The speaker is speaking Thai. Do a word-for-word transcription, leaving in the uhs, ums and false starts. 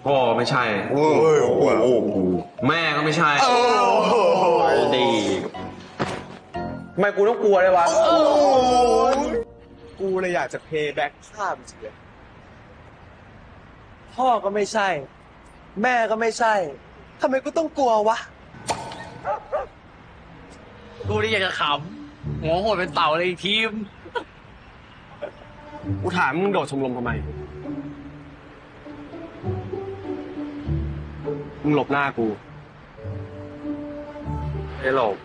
พ่อไม่ใช่โอ้โหแม่ก็ไม่ใช่ดีทำไมกูต้องกลัวเลยวะกูเลยอยากจะเพย์แบ็กข้ามจริงเลยพ่อก็ไม่ใช่แม่ก็ไม่ใช่ทำไมกูต้องกลัววะกูนี่อยากจะขำหัวโหดเป็นเต่าเลยทีมกูถามมึงโดดชมรมทำไมมึงหลบหน้ากูไม่หลบ